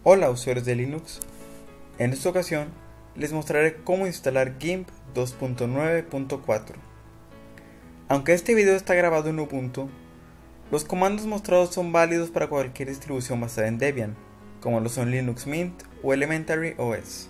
Hola usuarios de Linux, en esta ocasión les mostraré cómo instalar GIMP 2.9.4. Aunque este video está grabado en Ubuntu, los comandos mostrados son válidos para cualquier distribución basada en Debian, como lo son Linux Mint o Elementary OS.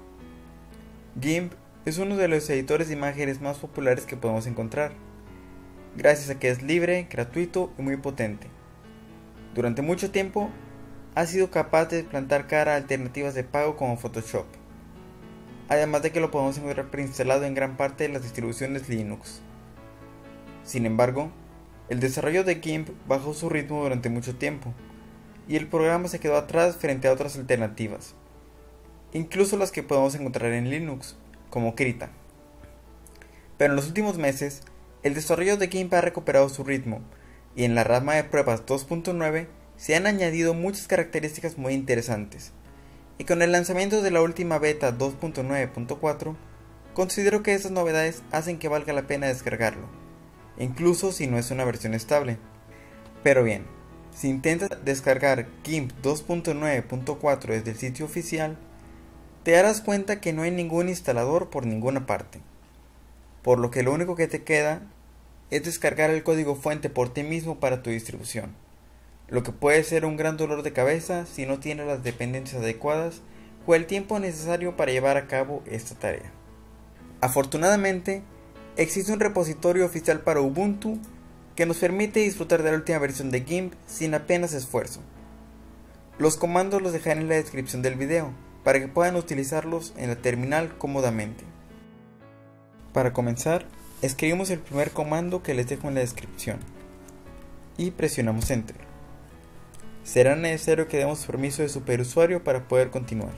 GIMP es uno de los editores de imágenes más populares que podemos encontrar, gracias a que es libre, gratuito y muy potente. Durante mucho tiempo ha sido capaz de plantar cara a alternativas de pago como Photoshop, además de que lo podemos encontrar preinstalado en gran parte de las distribuciones Linux. Sin embargo, el desarrollo de GIMP bajó su ritmo durante mucho tiempo, y el programa se quedó atrás frente a otras alternativas, incluso las que podemos encontrar en Linux, como Krita. Pero en los últimos meses, el desarrollo de GIMP ha recuperado su ritmo, y en la rama de pruebas 2.9 se han añadido muchas características muy interesantes, y con el lanzamiento de la última beta 2.9.4, considero que estas novedades hacen que valga la pena descargarlo, incluso si no es una versión estable. Pero bien, si intentas descargar GIMP 2.9.4 desde el sitio oficial, te darás cuenta que no hay ningún instalador por ninguna parte, por lo que lo único que te queda es descargar el código fuente por ti mismo para tu distribución, lo que puede ser un gran dolor de cabeza si no tienes las dependencias adecuadas o el tiempo necesario para llevar a cabo esta tarea. Afortunadamente, existe un repositorio oficial para Ubuntu que nos permite disfrutar de la última versión de GIMP sin apenas esfuerzo. Los comandos los dejaré en la descripción del video para que puedan utilizarlos en la terminal cómodamente. Para comenzar, escribimos el primer comando que les dejo en la descripción y presionamos Enter. Será necesario que demos permiso de superusuario para poder continuar.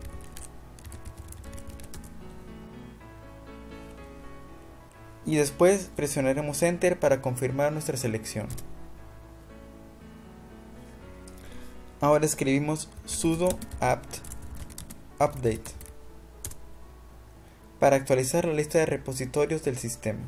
Y después presionaremos Enter para confirmar nuestra selección. Ahora escribimos sudo apt update para actualizar la lista de repositorios del sistema.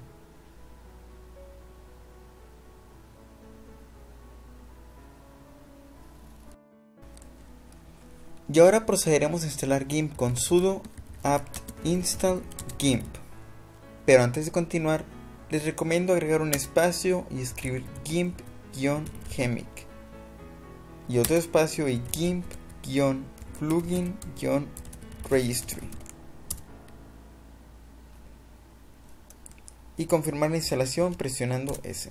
Y ahora procederemos a instalar GIMP con sudo apt install GIMP. Pero antes de continuar, les recomiendo agregar un espacio y escribir GIMP-gemic y otro espacio y GIMP-plugin-registry y confirmar la instalación presionando S.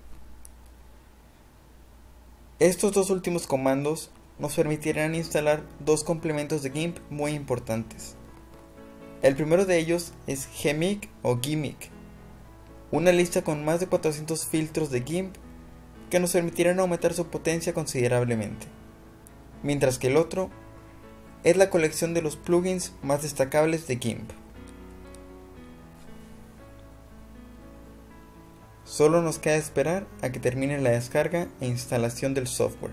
Estos dos últimos comandos nos permitirán instalar dos complementos de GIMP muy importantes. El primero de ellos es Gemic o Gimic, una lista con más de 400 filtros de GIMP que nos permitirán aumentar su potencia considerablemente, mientras que el otro es la colección de los plugins más destacables de GIMP. Solo nos queda esperar a que termine la descarga e instalación del software.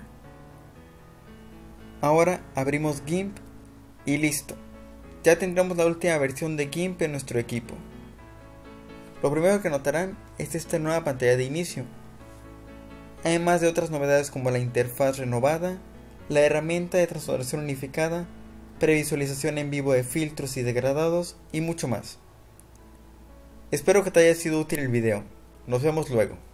Ahora abrimos GIMP y listo, ya tendremos la última versión de GIMP en nuestro equipo. Lo primero que notarán es esta nueva pantalla de inicio, además de otras novedades como la interfaz renovada, la herramienta de transformación unificada, previsualización en vivo de filtros y degradados y mucho más. Espero que te haya sido útil el video, nos vemos luego.